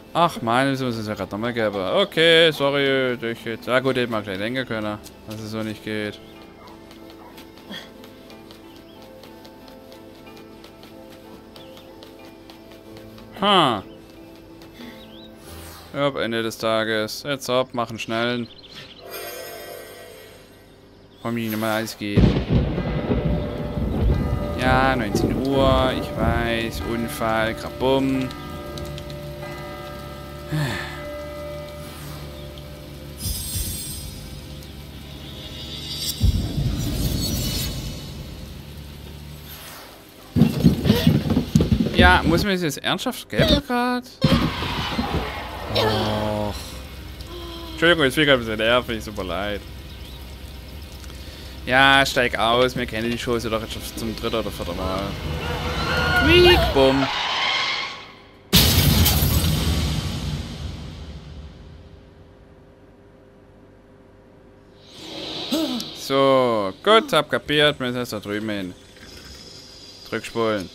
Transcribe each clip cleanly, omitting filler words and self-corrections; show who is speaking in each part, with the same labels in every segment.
Speaker 1: Ach, meine, das muss es ja gerade nochmal geben. Okay, sorry, ich jetzt. Ja gut, hätte mal gleich denken können, dass es so nicht geht. Ha. Ja, Ende des Tages. Jetzt ab, machen schnellen. Komm ich nicht mal alles geben. Ja, 19 Uhr, ich weiß, Unfall, Krabum. Ja, muss man das jetzt ernsthaft geben gerade? Och. Entschuldigung, jetzt bin ich gerade ein bisschen nervig, super leid. Ja, steig aus, wir kennen die Chose doch jetzt schon zum 3. oder 4. Mal. Quiek, bumm. So, gut, hab kapiert, wir müssen jetzt da drüben hin. Zurückspulen.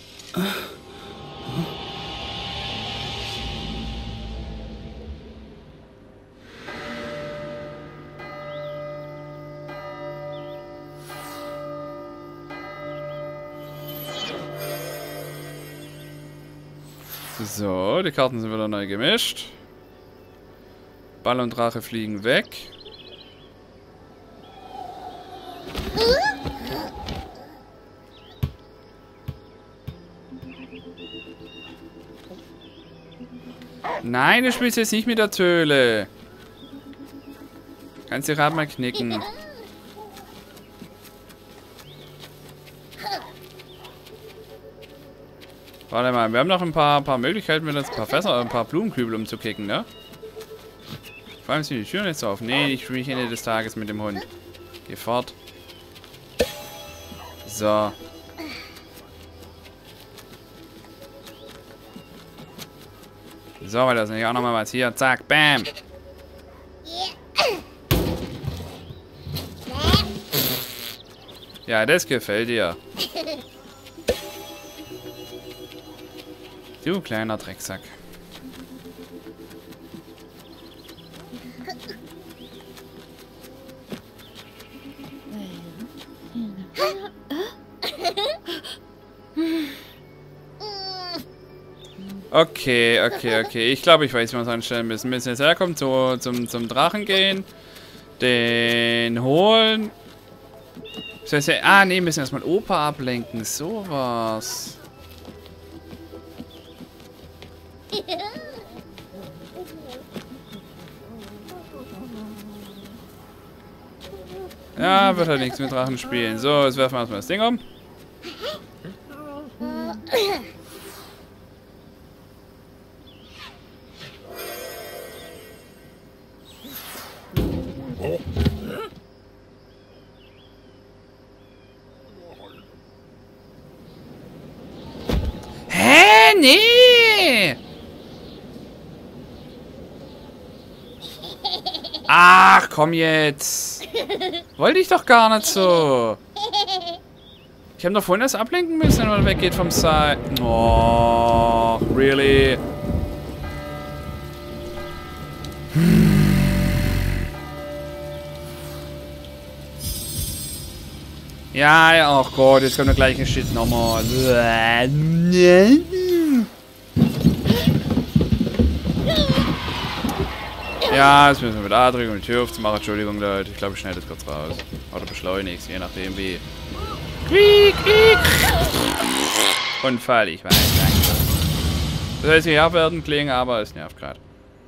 Speaker 1: So, die Karten sind wieder neu gemischt. Ball und Drache fliegen weg. Nein, du spielst jetzt nicht mit der Töle. Kannst du gerade mal knicken. Warte mal, wir haben noch ein paar Möglichkeiten, mit uns ein paar Blumenkübel umzukicken, ne? Vor allem sind die Türen jetzt auf. Nee, ich spiele nicht Ende des Tages mit dem Hund. Geh fort. So. So, weil das nicht auch nochmal was hier. Zack, bam. Ja, das gefällt dir. Du kleiner Drecksack. Okay. Ich glaube, ich weiß, wie wir uns anstellen müssen. Wir müssen jetzt herkommen, zum Drachen gehen. Den holen. Das heißt ja, nee, wir müssen erstmal Opa ablenken. Sowas. Ja, wird halt nichts mit Drachen spielen. So, jetzt werfen wir erstmal das Ding um. Hä? Nee! Ach, komm jetzt. Wollte ich doch gar nicht so. Ich habe doch vorhin das ablenken müssen, wenn man weggeht vom Seil. Oh, really? Ja, oh Gott, jetzt kommt der gleiche Shit nochmal. Ja, jetzt müssen wir mit A drücken, um die Tür aufzumachen. Entschuldigung, Leute. Ich glaube, ich schneide das kurz raus. Oder beschleunige je nachdem wie. Quiek, quiek. Unfall, ich weiß. Danke. Das heißt, hier werden klingen, aber es nervt gerade.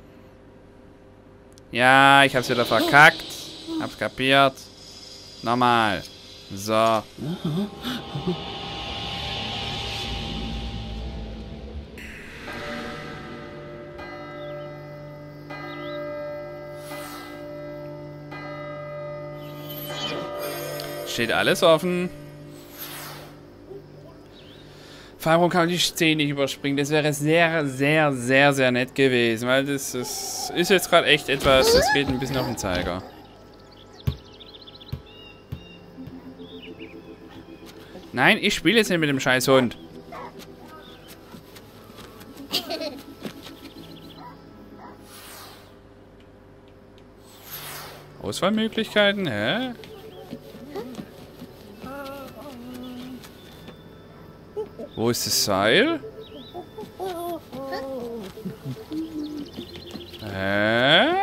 Speaker 1: Ja, ich hab's wieder verkackt. Hab's kapiert. Nochmal. So. Steht alles offen. Vor allem kann man die Szene nicht überspringen. Das wäre sehr nett gewesen. Weil das ist jetzt gerade echt etwas, das geht ein bisschen auf den Zeiger. Nein, ich spiele jetzt nicht mit dem scheiß Hund. Auswahlmöglichkeiten? Hä? Wo ist das Seil? Hä?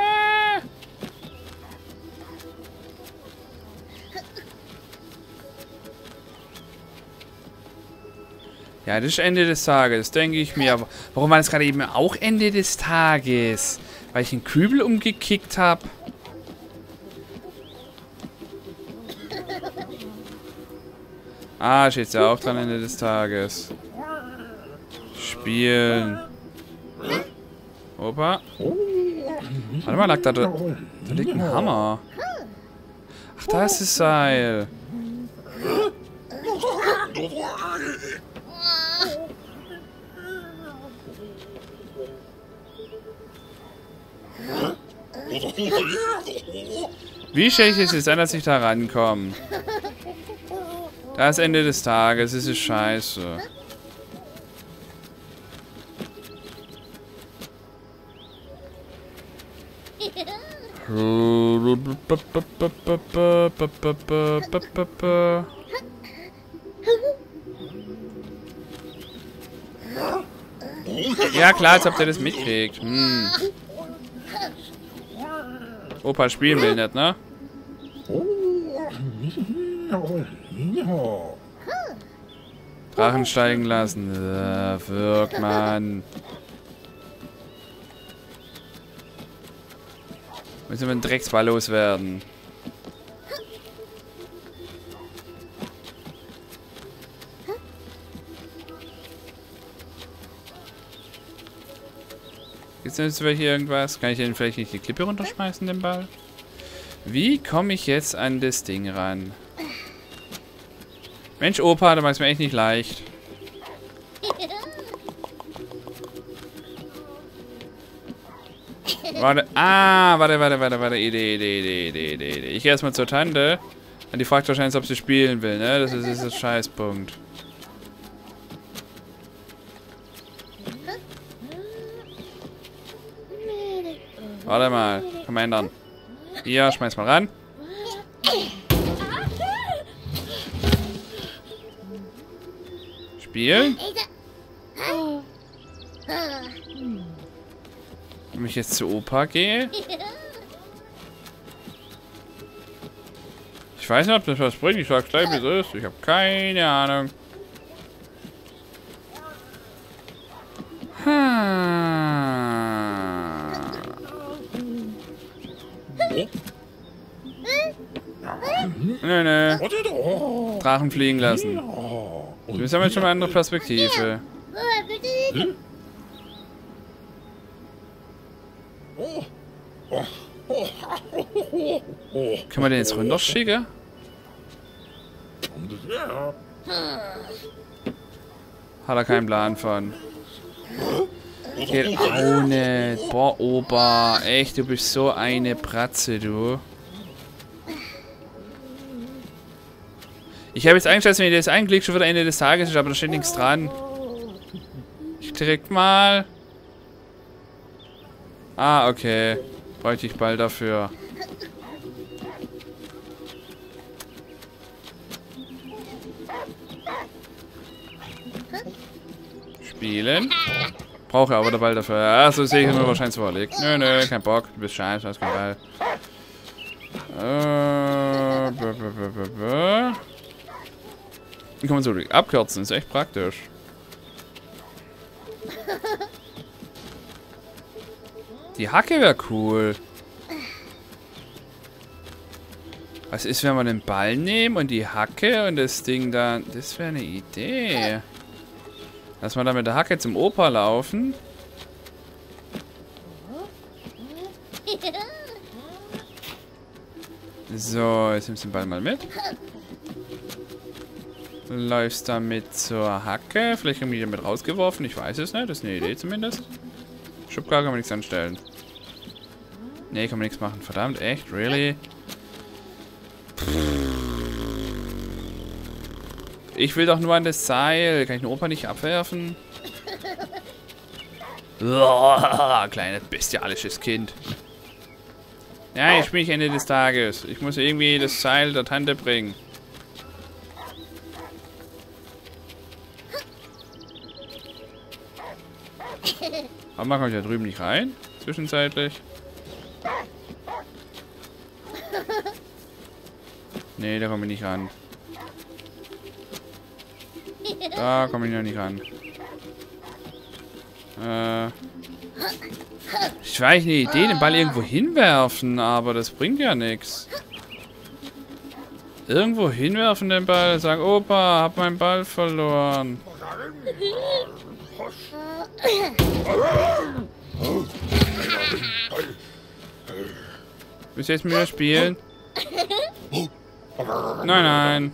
Speaker 1: Ja, das ist Ende des Tages, denke ich mir. Aber warum war das gerade eben auch Ende des Tages? Weil ich einen Kübel umgekickt habe? Ah, steht ja auch dran Ende des Tages. Spielen. Opa. Warte mal, lag da liegt ein Hammer. Ach, da ist das Seil. Wie stelle ich es jetzt an, dass ich da rankomme? Das Ende des Tages, es ist scheiße. Ja klar, als ob der das mitkriegt. Opa spielen will nicht, ne? Drachen steigen lassen. Wirk, Mann. Müssen wir einen Drecksball loswerden. Gibt's jetzt hier irgendwas? Kann ich den vielleicht nicht die Klippe runterschmeißen, den Ball? Wie komme ich jetzt an das Ding ran? Mensch, Opa, da machst du mir echt nicht leicht. Warte, warte. Idee. Ich gehe erstmal zur Tante. Und die fragt wahrscheinlich, ob sie spielen will, ne? Das ist der Scheißpunkt. Warte mal, kann man ändern. Hier, schmeiß mal ran. Spielen. Wenn ich jetzt zu Opa gehe. Ich weiß nicht, ob das was bringt. Ich sag gleich, wie es ist. Ich habe keine Ahnung. Nö. Drachen fliegen lassen. Wir haben jetzt schon mal eine andere Perspektive. Können wir den jetzt runterschicken? Hat er keinen Plan von. Geht auch nicht. Boah, Opa. Echt, du bist so eine Bratze, du. Ich habe jetzt eingestellt, wenn ich das einklicke, schon wieder Ende des Tages ist, aber da steht nichts dran. Ich direkt mal. Ah, okay. Bräuchte ich bald dafür. Spielen. Brauche aber der Ball dafür. Ja, so sehe ich nur wahrscheinlich so verlegt. Nö, kein Bock. Du bist scheiße, das ist kein Ball. Wie kann man so abkürzen? Ist echt praktisch. Die Hacke wäre cool. Was ist, wenn wir den Ball nehmen und die Hacke und das Ding dann... Das wäre eine Idee. Lass mal da mit der Hacke zum Opa laufen. So, jetzt nimmst du den Ball mal mit. Du läufst damit zur Hacke. Vielleicht haben wir die damit rausgeworfen. Ich weiß es nicht. Das ist eine Idee zumindest. Schubkarre kann man nichts anstellen. Nee, kann man nichts machen. Verdammt, echt? Really? Ich will doch nur an das Seil. Kann ich den Opa nicht abwerfen? Kleines bestialisches Kind. Ja, ich spiele nicht Ende des Tages. Ich muss irgendwie das Seil der Tante bringen. Aber man kommt ja drüben nicht rein. Zwischenzeitlich. Nee, da komme ich nicht ran. Da komme ich noch nicht ran. Ich weiß nicht, den Ball irgendwo hinwerfen, aber das bringt ja nichts. Irgendwo hinwerfen den Ball, sagen, Opa, hab meinen Ball verloren. Willst du jetzt mit mir spielen? Nein, nein.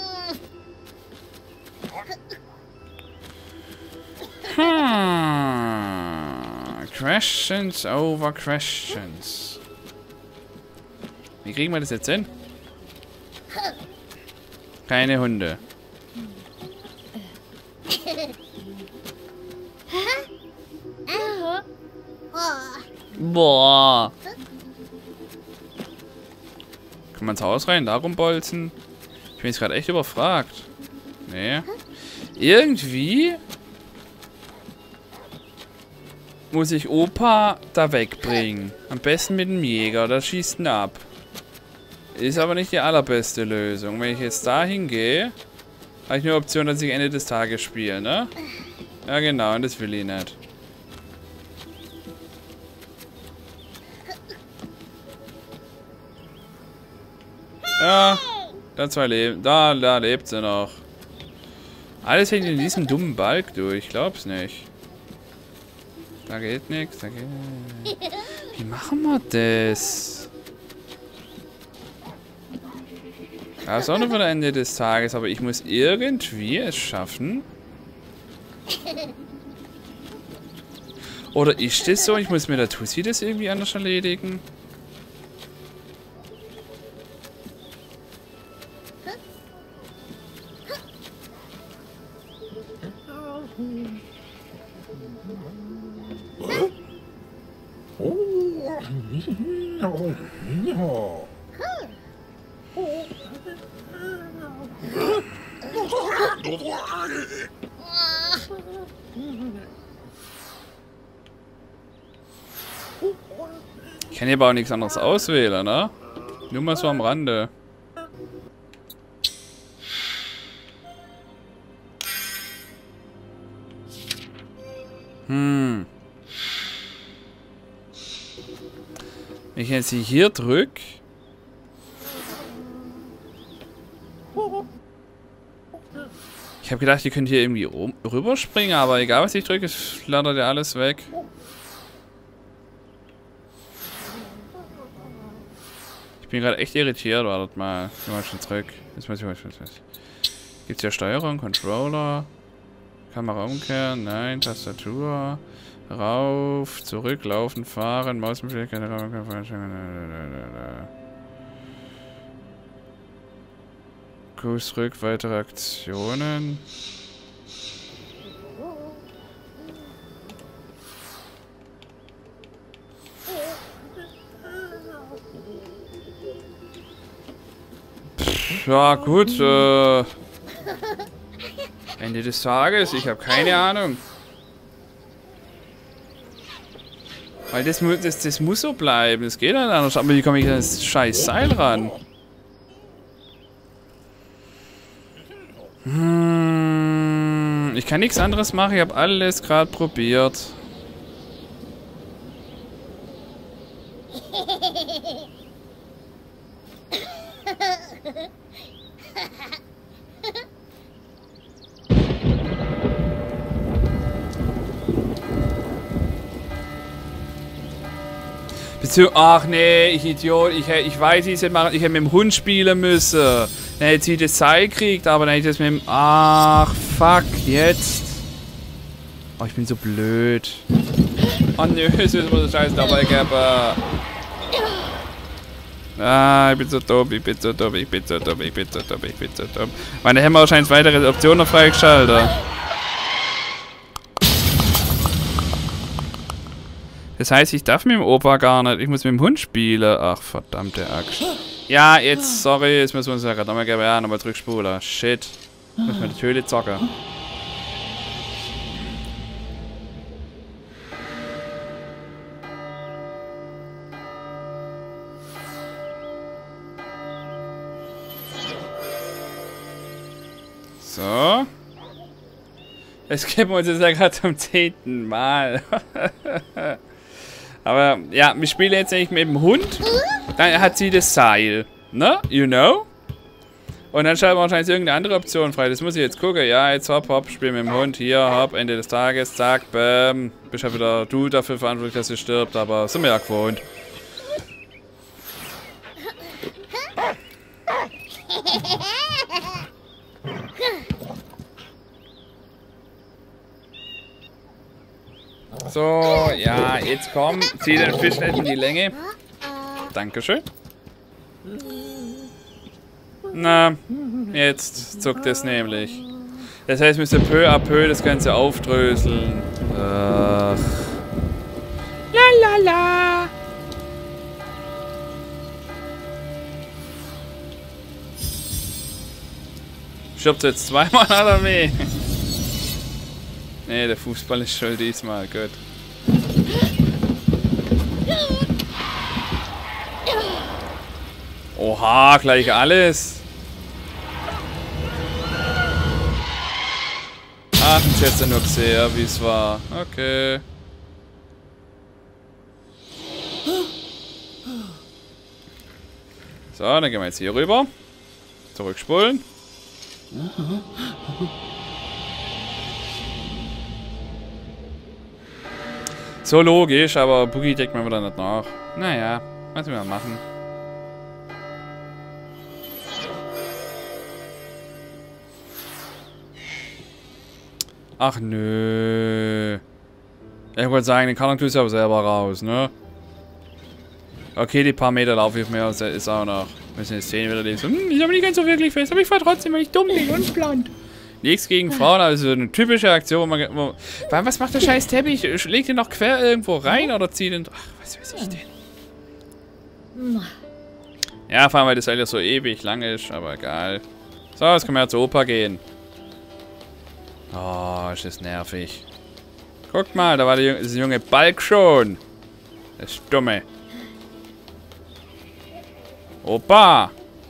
Speaker 1: Questions over questions. Wie kriegen wir das jetzt hin? Keine Hunde. Boah. Kann man ins Haus rein, da rumbolzen? Ich bin jetzt gerade echt überfragt. Nee. Irgendwie muss ich Opa da wegbringen. Am besten mit dem Jäger, da schießt ihn ab. Ist aber nicht die allerbeste Lösung. Wenn ich jetzt da hingehe, habe ich nur Option, dass ich Ende des Tages spiele, ne? Ja genau, und das will ich nicht. Ja, da zwei leben. Da lebt sie noch. Alles hängt in diesem dummen Balk durch. Ich glaub's nicht. Da geht nichts. Da geht... Wie machen wir das? Das ist auch nur für das Ende des Tages, aber ich muss irgendwie es schaffen. Oder ist das so? Ich muss mit der Tussi das irgendwie anders erledigen. Ich kann hier aber auch nichts anderes auswählen, ne? Nur mal so am Rande. Wenn ich jetzt hier drücke. Ich habe gedacht, ihr könnt hier irgendwie rüberspringen, aber egal was ich drücke, es flattert ja alles weg. Ich bin gerade echt irritiert, wartet mal. Ich mal schon zurück. Gibt's hier Steuerung, Controller, Kamera umkehren, nein, Tastatur, rauf, zurück, laufen, fahren, Mausbefehl, keine Kurs zurück, weitere Aktionen. Ja, gut, Ende des Tages, ich habe keine Ahnung. Weil das muss so bleiben, das geht nicht anders. Aber wie komme ich an das scheiß Seil ran? Ich kann nichts anderes machen, ich habe alles gerade probiert. Ach nee, ich Idiot, ich weiß, ich hätte mit dem Hund spielen müssen. Dann hätte sie das Seil gekriegt, aber dann hätte ich das mit dem... Ach, fuck, jetzt. Oh, ich bin so blöd. Oh nö, es ist mir so scheiße dabei geben. Ah, ich bin so dumm, ich bin so dumm, ich bin so dumm, ich bin so dumm, ich bin so dumm. Meine haben wir wahrscheinlich weitere Optionen freigeschaltet. Das heißt, ich darf mit dem Opa gar nicht. Ich muss mit dem Hund spielen. Ach, verdammte Axt. Ja, jetzt, sorry, jetzt müssen wir uns ja gerade nochmal geben. Ja, nochmal zurückspulen. Shit. Müssen wir die Höhle zocken. So. Das geben wir uns jetzt ja gerade zum 10. Mal. Aber ja, wir spielen jetzt nicht mit dem Hund. Dann hat sie das Seil. Ne? You know? Und dann schalten wir wahrscheinlich irgendeine andere Option frei. Das muss ich jetzt gucken. Ja, jetzt hopp, hopp, spiel mit dem Hund. Hier, hopp, Ende des Tages. Zack, bäm. Bist ja wieder du dafür verantwortlich, dass sie stirbt. Aber sind wir ja gewohnt. So, ja, jetzt komm. Zieh den Fisch nicht in die Länge. Dankeschön. Na, jetzt zuckt es nämlich. Das heißt, wir müssen peu à peu das Ganze aufdröseln. Ach. Lalala. Stirbt jetzt zweimal oder weh? Nee, der Fußball ist schon diesmal, gut. Oha, gleich alles. Ach, ich hätte nur gesehen, wie es war. Okay. So, dann gehen wir jetzt hier rüber. Zurückspulen. So logisch, aber Boogie deckt man wieder nicht nach. Naja, was wir machen. Ach nö. Ich wollte sagen, den Karton tust du aber selber raus, ne? Okay, die paar Meter laufe ich mehr, ist auch noch. Müssen jetzt sehen, wieder lesen. Ist aber nicht ganz so wirklich fest, aber ich fahr trotzdem, weil ich dumm bin und blond. Nichts gegen Frauen, also eine typische Aktion, was macht der scheiß Teppich? Legt den noch quer irgendwo rein oder zieht den... Ach, was weiß ich denn? Ja, vor allem, weil das halt ja so ewig lang ist, aber egal. So, jetzt können wir ja zur Oper gehen. Oh, ist das nervig. Guckt mal, da war das junge Balk schon. Das Dumme. Opa!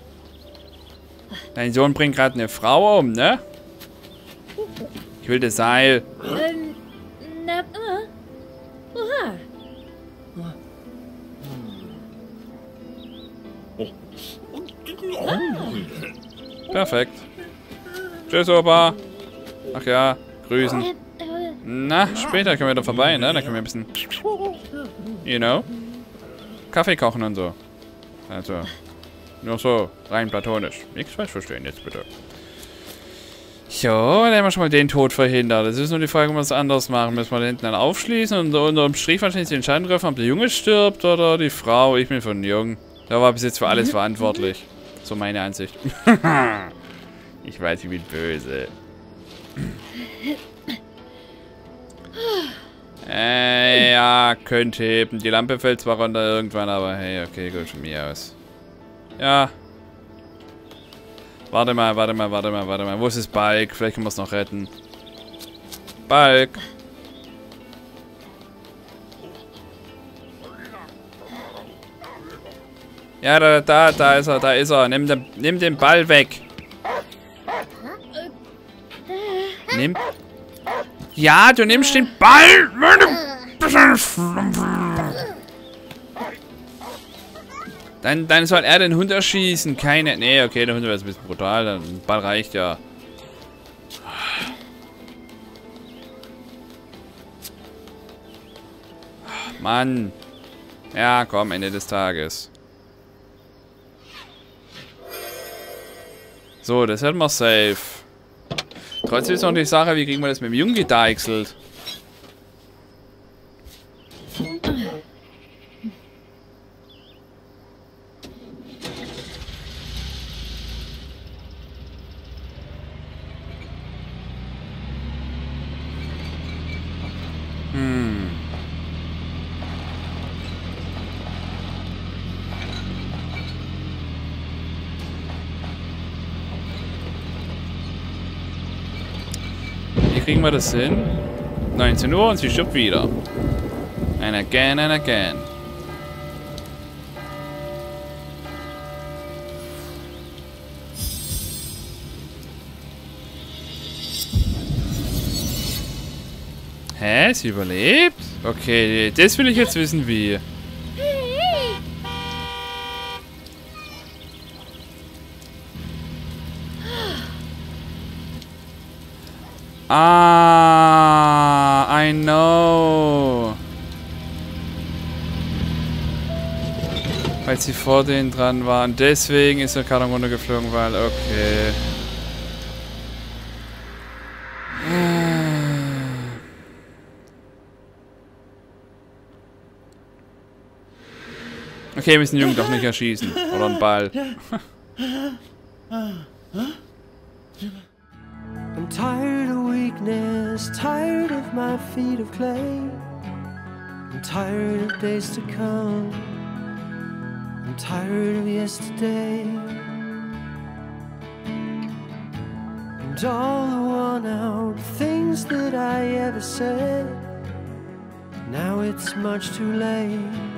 Speaker 1: Dein Sohn bringt gerade eine Frau um, ne? Ich will das Seil. Perfekt. Tschüss, Opa. Ach ja, grüßen. Na, später können wir da vorbei, ne? Da können wir ein bisschen, you know, Kaffee kochen und so. Also, nur so, rein platonisch. Nichts falsch verstehen jetzt bitte. Jo, dann haben wir schon mal den Tod verhindert. Das ist nur die Frage, ob wir es anders machen. Müssen wir da hinten dann aufschließen und unterm Strich wahrscheinlich die Entscheidung treffen, ob der Junge stirbt oder die Frau. Ich bin von Jung. Der war bis jetzt für alles verantwortlich. So meine Ansicht. Ich weiß, ich bin böse. Ja, könnte heben. Die Lampe fällt zwar runter irgendwann, aber hey, okay, gut, von mir aus. Ja. Warte mal. Wo ist das Balk? Vielleicht können wir es noch retten. Balk. Ja, da ist er. Nimm den Ball weg. Nimm. Ja, du nimmst den Ball. Dann soll er den Hund erschießen. Keine. Nee, okay, der Hund wäre jetzt ein bisschen brutal. Der Ball reicht ja. Mann. Ja, komm, Ende des Tages. So, das hätten wir safe. Trotzdem ist noch die Sache, wie kriegen wir das mit dem Jungen gedeichselt? kriegen wir das hin? 19 Uhr und sie stirbt wieder. And again and again. Hä? Sie überlebt? Okay, das will ich jetzt wissen, wie. Ah, I know. Weil sie vor denen dran waren. Deswegen ist der Karton runtergeflogen, weil, okay. Okay, wir müssen den Jungen doch nicht erschießen. Oder einen Ball.
Speaker 2: I'm tired of weakness, tired of my feet of clay. I'm tired of days to come. I'm tired of yesterday. And all the worn-out things that I ever said. Now it's much too late.